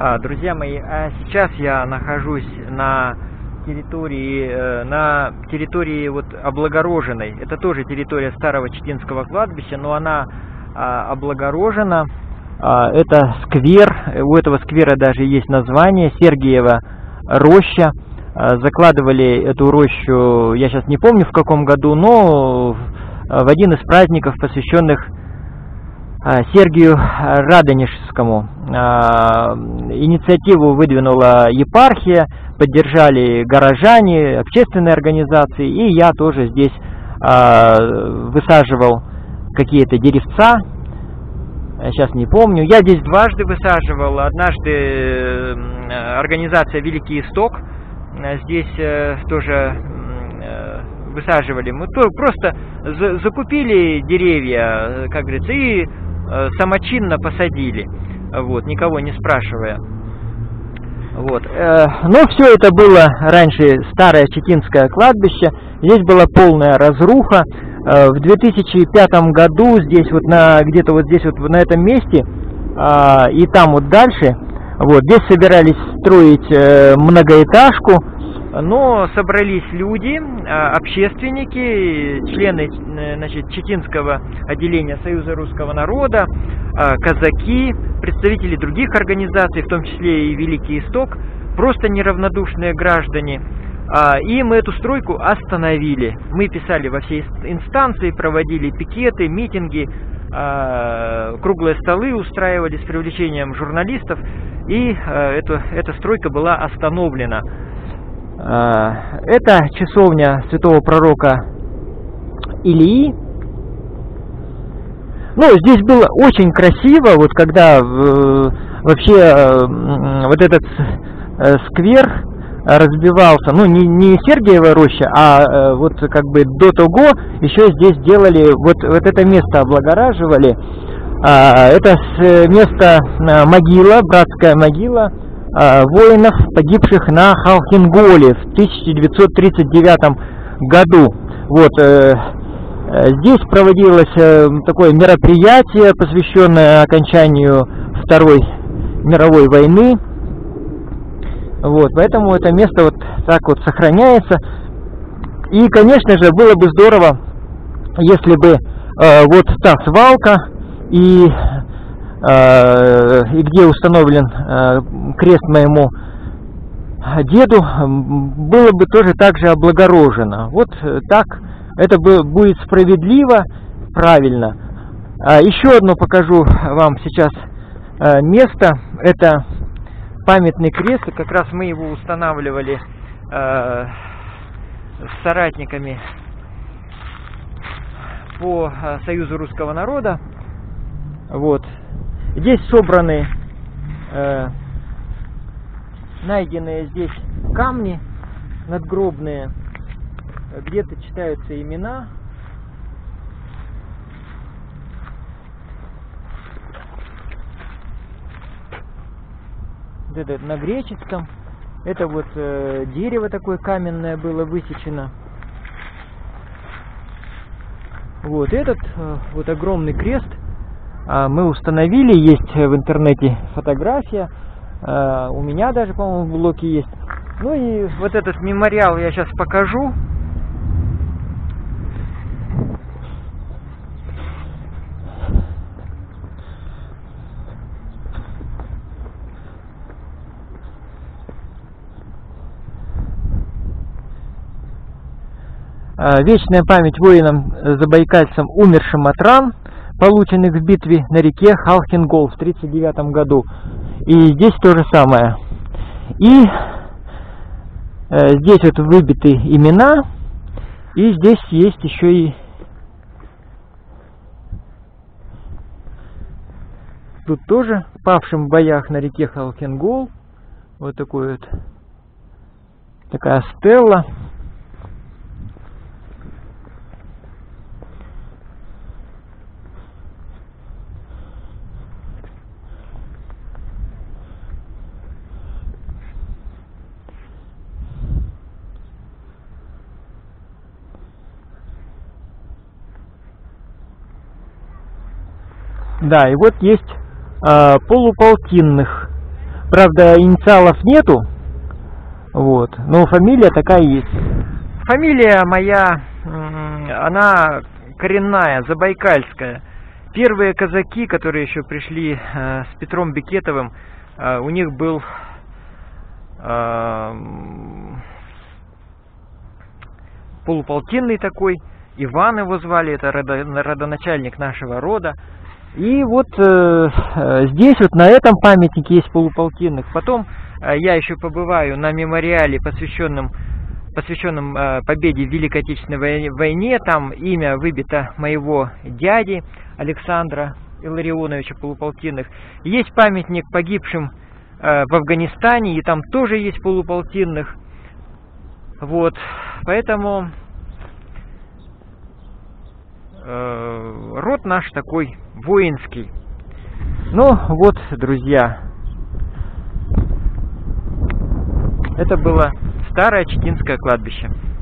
Друзья мои, сейчас я нахожусь на территории вот облагороженной. Это тоже территория старого Читинского кладбища, но она облагорожена. Это сквер, у этого сквера даже есть название — Сергиева роща. Закладывали эту рощу, я сейчас не помню в каком году, но в один из праздников, посвященных Сергию Радонежскому. Инициативу выдвинула епархия, поддержали горожане, общественные организации, и я тоже здесь высаживал какие-то деревца. Сейчас не помню. Я здесь дважды высаживал. Однажды организация «Великий Исток» здесь тоже высаживали. Мы просто закупили деревья, как говорится, и самочинно посадили, вот, никого не спрашивая. Вот. Но все это было раньше старое Читинское кладбище. Здесь была полная разруха. В 2005 году здесь вот где-то вот здесь вот на этом месте и там вот дальше, вот здесь собирались строить многоэтажку. Но собрались люди, общественники, члены, значит, Читинского отделения Союза русского народа, казаки, представители других организаций, в том числе и Великий Исток, просто неравнодушные граждане. И мы эту стройку остановили. Мы писали во все инстанции, проводили пикеты, митинги, круглые столы устраивали с привлечением журналистов, и эта стройка была остановлена. Это часовня святого пророка Илии. Ну, здесь было очень красиво, вот когда вообще вот этот сквер разбивался, ну, не Сергиева роща, а вот как бы до того еще здесь делали, вот это место облагораживали. Это место могила, братская могила воинов, погибших на Халхинголе в 1939 году. Вот, здесь проводилось такое мероприятие, посвященное окончанию Второй мировой войны. Вот, поэтому это место вот так вот сохраняется. И, конечно же, было бы здорово, если бы вот та свалка и где установлен крест моему деду, было бы тоже так же облагорожено. Вот так это будет справедливо, правильно. Еще одно покажу вам сейчас место. Это памятный крест. Как раз мы его устанавливали с соратниками по Союзу русского народа. Вот. Здесь собраны найденные здесь камни надгробные, где-то читаются имена. Это на греческом. Это вот дерево такое каменное было высечено. Вот этот вот огромный крест мы установили, есть в интернете фотография, у меня даже, по-моему, в блоке есть. Ну и вот этот мемориал я сейчас покажу. Вечная память воинам-забайкальцам, умершим от ран, полученных в битве на реке Халхингол в 1939 году. И здесь то же самое. И здесь вот выбиты имена. И здесь есть еще и тут тоже павшим в боях на реке Халхингол. Вот такой вот, такая стелла. Да, и вот есть полуполтинных Правда, инициалов нету, вот, но фамилия такая есть. Фамилия моя, она коренная, забайкальская. Первые казаки, которые еще пришли с Петром Бекетовым, у них был полуполтинный такой, Иван его звали, это родоначальник нашего рода. И вот здесь вот на этом памятнике есть полуполтинных. Потом я еще побываю на мемориале, посвященном победе в Великой Отечественной войне. Там имя выбито моего дяди Александра Илларионовича Полуполтинных. Есть памятник погибшим в Афганистане, и там тоже есть полуполтинных. Вот, поэтому род наш такой воинский. Ну вот, друзья, это было старое Читинское кладбище.